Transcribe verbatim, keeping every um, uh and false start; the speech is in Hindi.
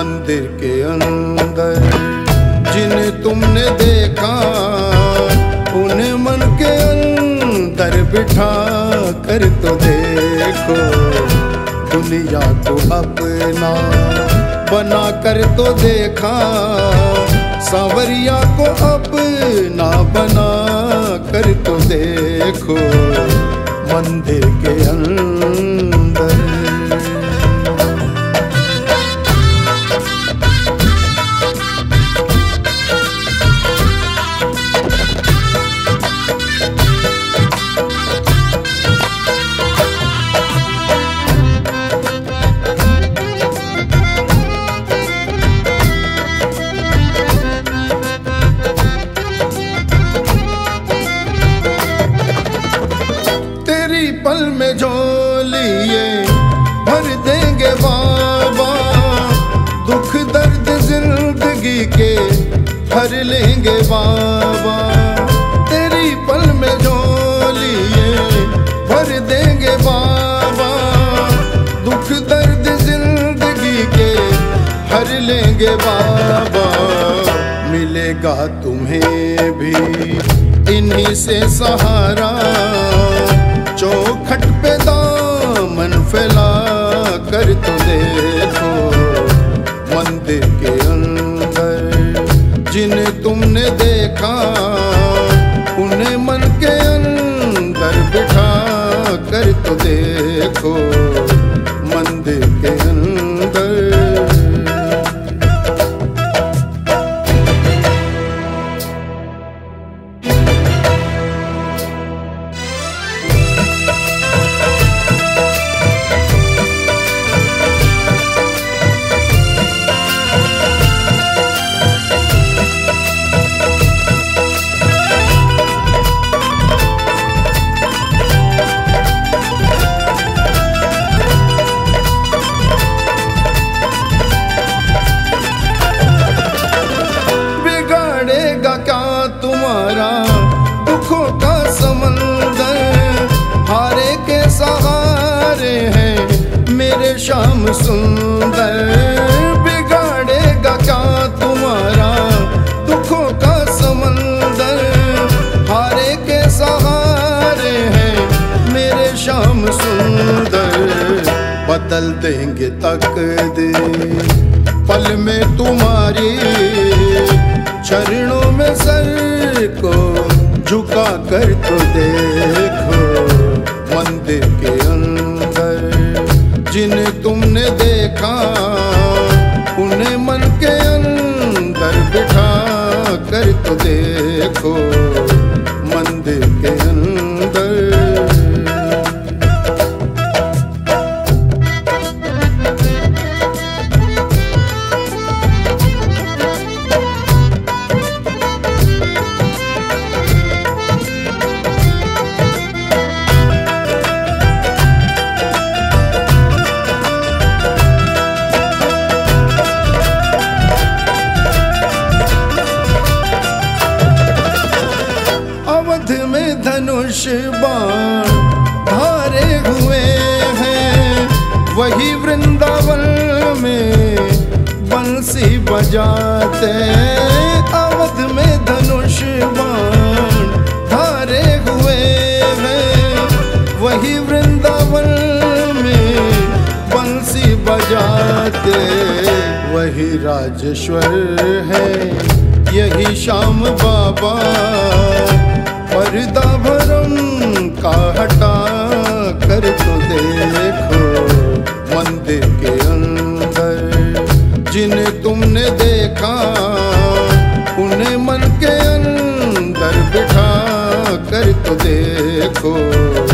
मंदिर के अंदर जिन्हें तुमने देखा उन्हें मन के अंदर बिठा कर तो देखो। दुनिया को अपना बना कर तो देखा, सांवरिया को अपना बना कर तो देखो। मंदिर के अंदर पल में झोलिए भर देंगे बाबा, दुख दर्द जिंदगी के हर लेंगे बाबा। तेरी पल में झोलिए भर देंगे बाबा, दुख दर्द जिंदगी के हर लेंगे बाबा। मिलेगा तुम्हें भी इन्हीं से सहारा, चौखट पे दामन फैला कर तो देखो। मंदिर के अंदर जिन्हें तुमने देखा उन्हें मन के अंदर बिठा कर तो देखो। मंदिर के अंदर तुम्हारा दुखों का समंदर, हारे के सहारे हैं मेरे श्याम सुंदर। बिगाड़ेगा क्या तुम्हारा दुखों का समंदर, हारे के सहारे हैं मेरे श्याम सुंदर। बदल देंगे तकदीर पल में तुम्हारी, चरणों में सर को झुका कर तो देखो। मंदिर के अंदर जिन्हें तुमने देखा उन्हें मन के अंदर बिठा कर तो देखो। मंदिर के अंदर में धनुष बाण धारे हुए हैं, वही वृंदावन में बंसी बजाते। अवध में धनुष बाण धारे हुए हैं, वही वृंदावन में बंसी बजाते। वही राजेश्वर है यही श्याम बाबा, पर्दा भरम का हटा कर तो देखो। मंदिर के अंदर जिन्हें तुमने देखा उन्हें मन के अंदर बिठा कर तो देखो।